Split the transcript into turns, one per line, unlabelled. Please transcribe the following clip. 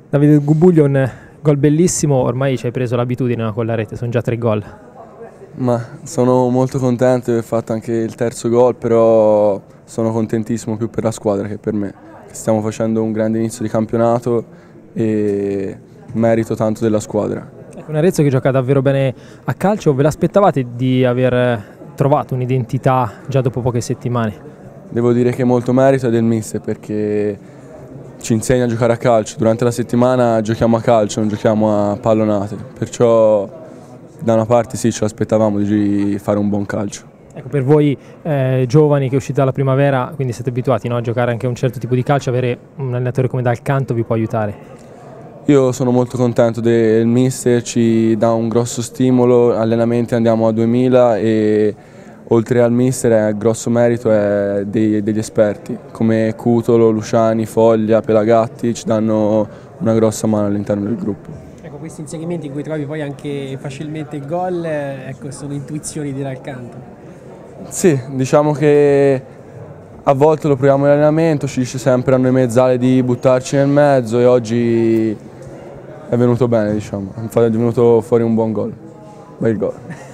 Davide Gubbuglio, un gol bellissimo, ormai ci hai preso l'abitudine, no, con la rete, sono già 3 gol.
Ma sono molto contento di aver fatto anche il terzo gol, però sono contentissimo più per la squadra che per me. Stiamo facendo un grande inizio di campionato e merito tanto della squadra.
Ecco, un Arezzo che gioca davvero bene a calcio, ve l'aspettavate di aver trovato un'identità già dopo poche settimane?
Devo dire che molto merito è del mister perché ci insegna a giocare a calcio. Durante la settimana giochiamo a calcio, non giochiamo a pallonate, perciò da una parte sì, ce l'aspettavamo di fare un buon calcio.
Ecco, per voi giovani che uscite dalla primavera, quindi siete abituati, no, a giocare anche a un certo tipo di calcio, avere un allenatore come Dal Canto vi può aiutare?
Io sono molto contento del mister, ci dà un grosso stimolo, allenamenti andiamo a 2000 e oltre al mister il grosso merito è degli esperti come Cutolo, Luciani, Foglia, Pelagatti, ci danno una grossa mano all'interno del gruppo.
Ecco, questi inserimenti in cui trovi poi anche facilmente il gol, ecco, sono intuizioni di Dal Canto.
Sì, diciamo che a volte lo proviamo in allenamento, ci dice sempre a noi mezzale di buttarci nel mezzo e oggi è venuto bene, diciamo, è venuto fuori un buon gol, bel gol.